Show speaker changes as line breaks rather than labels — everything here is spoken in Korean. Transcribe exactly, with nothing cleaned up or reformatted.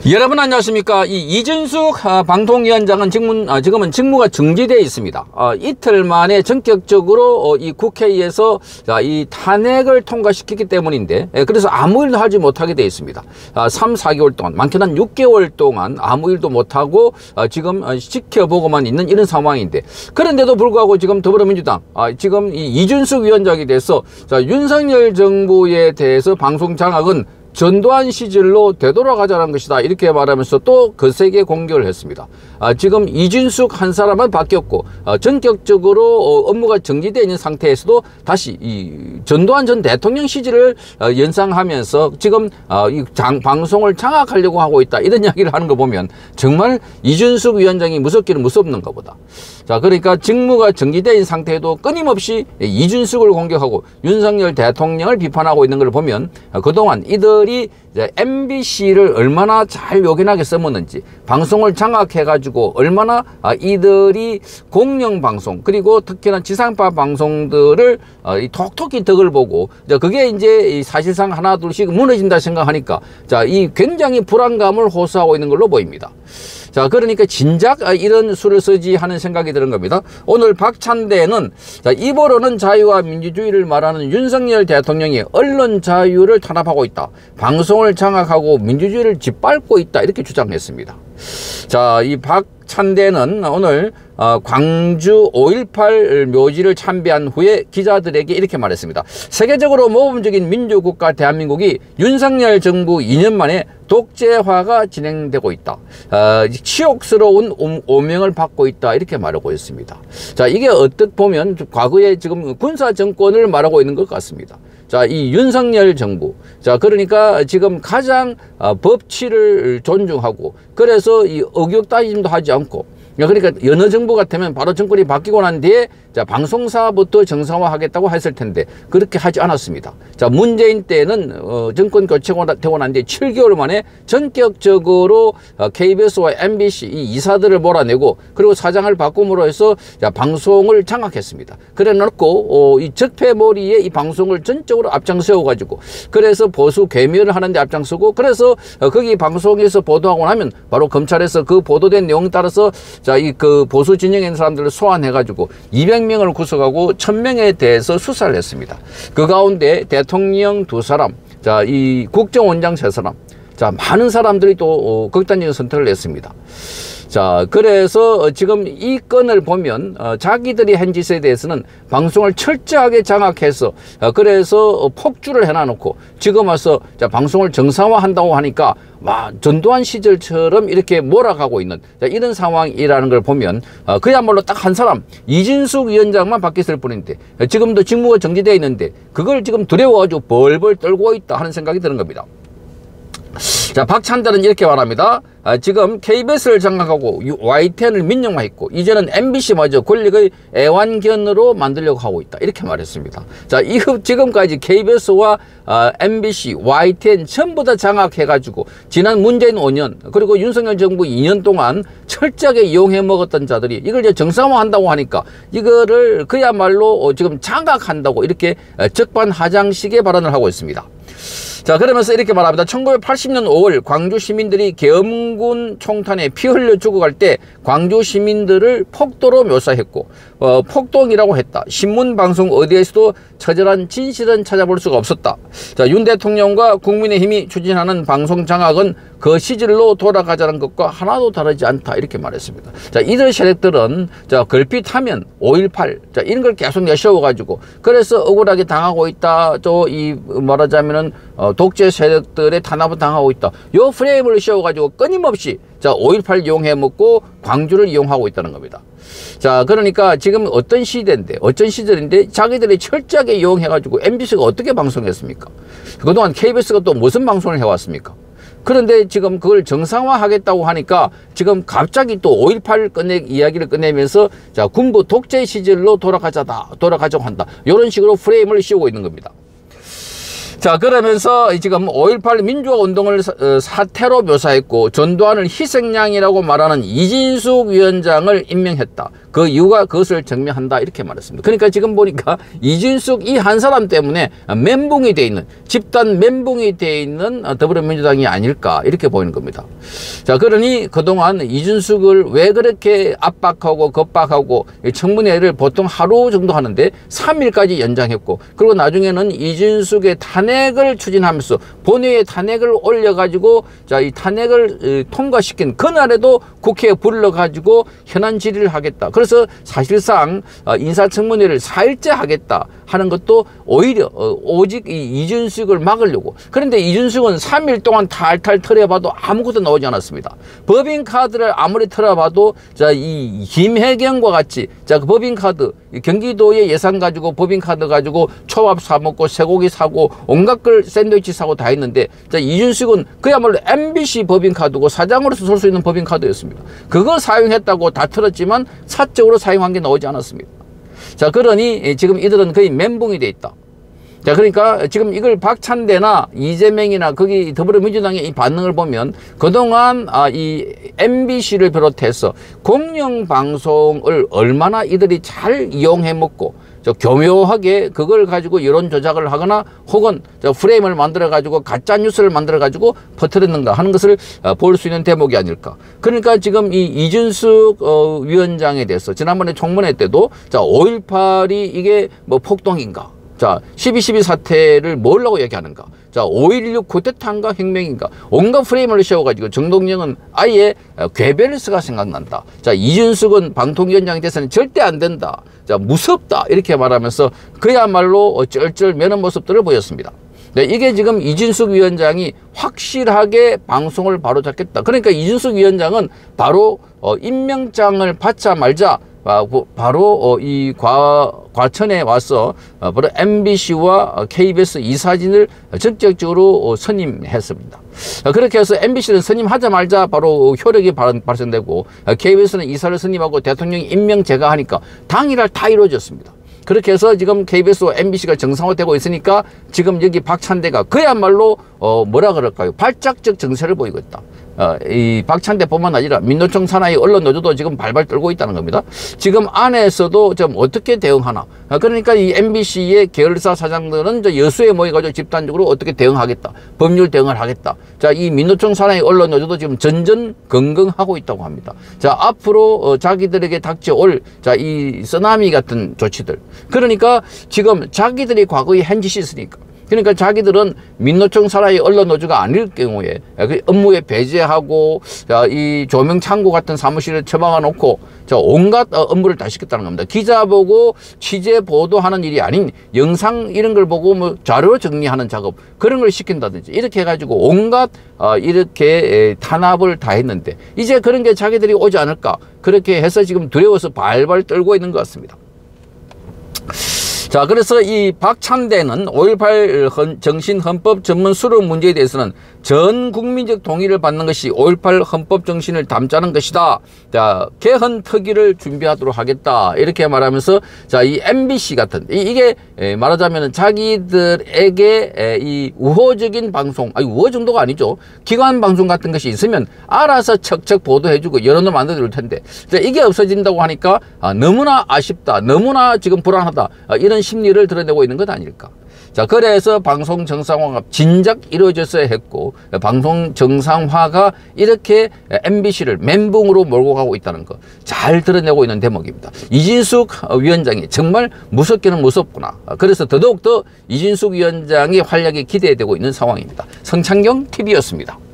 여러분 안녕하십니까. 이 이준숙 방통위원장은 직무, 아, 지금은 직무가 정지되어 있습니다. 어, 이틀 만에 전격적으로 어, 이 국회에서 자, 이 탄핵을 통과시켰기 때문인데, 예, 그래서 아무 일도 하지 못하게 되어 있습니다. 아, 삼, 사 개월 동안, 많게는 육 개월 동안 아무 일도 못하고 어, 지금 어, 지켜보고만 있는 이런 상황인데, 그런데도 불구하고 지금 더불어민주당, 아, 지금 이 이준숙 위원장에 대해서 자, 윤석열 정부에 대해서 방송 장악은 전두환 시절로 되돌아가자는 것이다, 이렇게 말하면서 또 거세게 공격을 했습니다. 아, 지금 이준숙 한 사람은 바뀌었고 어, 전격적으로 어, 업무가 정지되어 있는 상태에서도 다시 이 전두환 전 대통령 시절을 어, 연상하면서 지금 어, 이 장, 방송을 장악하려고 하고 있다, 이런 이야기를 하는 거 보면 정말 이준숙 위원장이 무섭기는 무섭는가 보다. 자, 그러니까 직무가 정지되어 있는 상태에도 끊임없이 이준숙을 공격하고 윤석열 대통령을 비판하고 있는 걸 보면 어, 그동안 이들이 엠비씨를 얼마나 잘 요긴하게 써먹는지, 방송을 장악해가지고 얼마나 이들이 공영방송 그리고 특히나 지상파 방송들을 톡톡히 덕을 보고, 그게 이제 사실상 하나 둘씩 무너진다 생각하니까 자, 이 굉장히 불안감을 호소하고 있는 걸로 보입니다. 자, 그러니까 진작 이런 수를 쓰지 하는 생각이 드는 겁니다. 오늘 박찬대는 자, 입으로는 자유와 민주주의를 말하는 윤석열 대통령이 언론 자유를 탄압하고 있다, 방송을 장악하고 민주주의를 짓밟고 있다, 이렇게 주장했습니다. 자, 이 박찬대는 오늘 어, 광주 오일팔 묘지를 참배한 후에 기자들에게 이렇게 말했습니다. 세계적으로 모범적인 민주국가 대한민국이 윤석열 정부 이 년 만에 독재화가 진행되고 있다. 어, 치욕스러운 오명을 받고 있다, 이렇게 말하고 있습니다. 자, 이게 어떻게 보면 과거에 지금 군사 정권을 말하고 있는 것 같습니다. 자, 이 윤석열 정부. 자, 그러니까 지금 가장 어, 법치를 존중하고, 그래서 이 의혹 따짐도 하지 않고, 그러니까 어느 정부 같으면 바로 정권이 바뀌고 난 뒤에 자, 방송사부터 정상화하겠다고 했을 텐데 그렇게 하지 않았습니다. 자, 문재인 때는 어, 정권 교체가 되고 난 뒤에 칠 개월 만에 전격적으로 어, 케이비에스와 엠비씨 이 이사들을 몰아내고, 그리고 사장을 바꿈으로 해서 자, 방송을 장악했습니다. 그래 놓고 어, 이 적폐머리에 이 방송을 전적으로 앞장세워 가지고, 그래서 보수 괴멸을 하는데 앞장서고, 그래서 어, 거기 방송에서 보도하고 나면 바로 검찰에서 그 보도된 내용 따라서 자, 이 그 보수 진영에 있는 사람들을 소환해가지고 이백 명을 구속하고 천 명에 대해서 수사를 했습니다. 그 가운데 대통령 두 사람, 자, 이 국정원장 세 사람, 자, 많은 사람들이 또 어, 극단적인 선택을 했습니다. 자, 그래서 지금 이 건을 보면 어, 자기들이 한 짓에 대해서는 방송을 철저하게 장악해서 어, 그래서 어, 폭주를 해놔놓고 지금 와서 자, 방송을 정상화한다고 하니까 와, 전두환 시절처럼 이렇게 몰아가고 있는 자, 이런 상황이라는 걸 보면 어, 그야말로 딱 한 사람 이준숙 위원장만 바뀌었을 뿐인데 어, 지금도 직무가 정지되어 있는데 그걸 지금 두려워가지고 벌벌 떨고 있다 하는 생각이 드는 겁니다. 자, 박찬대는 이렇게 말합니다. 아, 지금 케이비에스를 장악하고 와이티엔을 민영화했고 이제는 엠비씨마저 권력의 애완견으로 만들려고 하고 있다, 이렇게 말했습니다. 자, 이 지금까지 케이비에스와 아, 엠비씨, 와이티엔 전부 다 장악해가지고 지난 문재인 오 년 그리고 윤석열 정부 이 년 동안 철저하게 이용해 먹었던 자들이 이걸 이제 정상화한다고 하니까 이거를 그야말로 지금 장악한다고 이렇게 적반하장식의 발언을 하고 있습니다. 자, 그러면서 이렇게 말합니다. 천구백팔십 년 오월 광주 시민들이 계엄군 총탄에 피 흘려 죽어갈 때 광주 시민들을 폭도로 묘사했고 어, 폭동이라고 했다. 신문 방송 어디에서도 처절한 진실은 찾아볼 수가 없었다. 자, 윤 대통령과 국민의힘이 추진하는 방송 장악은 그 시절로 돌아가자는 것과 하나도 다르지 않다, 이렇게 말했습니다. 자, 이들 세력들은 자, 걸핏하면 오일팔 자, 이런 걸 계속 내세워 가지고 그래서 억울하게 당하고 있다, 또 이 말하자면은 어, 독재 세력들의 탄압을 당하고 있다, 요 프레임을 씌워 가지고 끊임없이 자, 오일팔 이용해 먹고 광주를 이용하고 있다는 겁니다. 자, 그러니까 지금 어떤 시대인데 어떤 시절인데 자기들이 철저하게 이용해 가지고 엠비씨가 어떻게 방송했습니까? 그동안 케이비에스가 또 무슨 방송을 해왔습니까? 그런데 지금 그걸 정상화하겠다고 하니까 지금 갑자기 또 오일팔 끝내 이야기를 꺼내면서 자, 군부 독재 시절로 돌아가자다, 돌아가자고 한다, 이런 식으로 프레임을 씌우고 있는 겁니다. 자, 그러면서 지금 오일팔 민주화 운동을 사태로 묘사했고 전두환을 희생양이라고 말하는 이진숙 위원장을 임명했다. 그 이유가 그것을 증명한다 이렇게 말했습니다. 그러니까 지금 보니까 이진숙 이 한 사람 때문에 멘붕이 돼 있는, 집단 멘붕이 돼 있는 더불어민주당이 아닐까 이렇게 보이는 겁니다. 자, 그러니 그동안 이진숙을 왜 그렇게 압박하고 겁박하고 청문회를 보통 하루 정도 하는데 삼 일까지 연장했고, 그리고 나중에는 이진숙의 탄핵을 추진하면서 본회의에 탄핵을 올려가지고 자, 이 탄핵을 통과시킨 그날에도 국회에 불러가지고 현안 질의를 하겠다. 그래서 사실상 인사청문회를 사 일째 하겠다 하는 것도 오히려 오직 이 이준석을 막으려고. 그런데 이준석은 삼 일 동안 탈탈 털어봐도 아무것도 나오지 않았습니다. 법인카드를 아무리 털어봐도 자, 이 김혜경과 같이 자, 그 법인카드 경기도의 예산 가지고 법인카드 가지고 초밥 사 먹고 쇠고기 사고 온갖 걸 샌드위치 사고 다 했는데, 자, 이준석은 그야말로 엠비씨 법인카드고 사장으로서 쓸 수 있는 법인카드였습니다. 그걸 사용했다고 다 털었지만 사적으로 사용한 게 나오지 않았습니다. 자, 그러니 지금 이들은 거의 멘붕이 돼 있다. 자, 그러니까 지금 이걸 박찬대나 이재명이나 거기 더불어민주당의 이 반응을 보면 그동안 아, 이 엠비씨를 비롯해서 공영방송을 얼마나 이들이 잘 이용해 먹고 저 교묘하게 그걸 가지고 여론 조작을 하거나 혹은 저 프레임을 만들어 가지고 가짜 뉴스를 만들어 가지고 퍼뜨렸는가 하는 것을 볼 수 있는 대목이 아닐까. 그러니까 지금 이 이준석 어, 위원장에 대해서 지난번에 청문회 때도 자, 오일팔이 이게 뭐 폭동인가, 자, 십이 십이 사태를 뭐라고 얘기하는가, 자, 오일육 쿠데타인가 혁명인가, 온갖 프레임을 씌워가지고 정동영은 아예 괴벨스가 생각난다. 자, 이준석은 방통위원장에 대해서는 절대 안 된다. 자, 무섭다. 이렇게 말하면서 그야말로 쩔쩔 매는 모습들을 보였습니다. 네, 이게 지금 이준석 위원장이 확실하게 방송을 바로잡겠다. 그러니까 이준석 위원장은 바로 어, 임명장을 받자 말자 바로 이 과, 과천에 와서 바로 엠비씨와 케이비에스 이사진을 적극적으로 선임했습니다. 그렇게 해서 엠비씨는 선임하자 말자 바로 효력이 발생되고 케이비에스는 이사를 선임하고 대통령이 임명 제거하니까 당일날 다 이루어졌습니다. 그렇게 해서 지금 케이비에스와 엠비씨가 정상화되고 있으니까 지금 여기 박찬대가 그야말로 어 뭐라 그럴까요? 발작적 정세를 보이고 있다. 어, 이 박찬대뿐만 아니라 민노총 산하의 언론 노조도 지금 발발 떨고 있다는 겁니다. 지금 안에서도 좀 어떻게 대응하나. 어, 그러니까 이 엠비씨의 계열사 사장들은 저 여수에 모여가지고 집단적으로 어떻게 대응하겠다. 법률 대응을 하겠다. 자, 이 민노총 산하의 언론 노조도 지금 전전긍긍하고 있다고 합니다. 자, 앞으로 어, 자기들에게 닥쳐올 자, 이 쓰나미 같은 조치들. 그러니까 지금 자기들이 과거에 한 짓이 있으니까. 그러니까 자기들은 민노총 산하의 언론 노조가 아닐 경우에 업무에 배제하고 이 조명 창구 같은 사무실을 처박아 놓고 온갖 업무를 다 시켰다는 겁니다. 기자 보고 취재 보도하는 일이 아닌 영상 이런 걸 보고 뭐 자료 정리하는 작업 그런 걸 시킨다든지 이렇게 해가지고 온갖 이렇게 탄압을 다 했는데 이제 그런 게 자기들이 오지 않을까 그렇게 해서 지금 두려워서 발발 떨고 있는 것 같습니다. 자, 그래서 이 박찬대는 오일팔 정신헌법 전문 수록 문제에 대해서는 전 국민적 동의를 받는 것이 오일팔 헌법 정신을 담자는 것이다. 자, 개헌 특위를 준비하도록 하겠다. 이렇게 말하면서 자, 이 엠비씨 같은 이, 이게 말하자면 자기들에게 이 우호적인 방송, 아니 우호 정도가 아니죠. 기관 방송 같은 것이 있으면 알아서 척척 보도해주고 여론을 만들어줄 텐데 자, 이게 없어진다고 하니까 아, 너무나 아쉽다. 너무나 지금 불안하다. 아, 이런 심리를 드러내고 있는 것 아닐까. 자, 그래서 방송 정상화가 진작 이루어졌어야 했고 방송 정상화가 이렇게 엠비씨를 멘붕으로 몰고 가고 있다는 거 잘 드러내고 있는 대목입니다. 이진숙 위원장이 정말 무섭기는 무섭구나. 그래서 더더욱 더 이진숙 위원장의 활약이 기대되고 있는 상황입니다. 성창경 티비였습니다.